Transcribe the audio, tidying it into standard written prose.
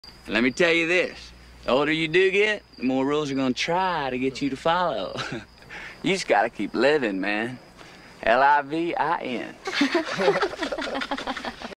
Let me tell you this. The older you do get, the more rules are gonna try to get you to follow. You just gotta keep living, man. LIVIN.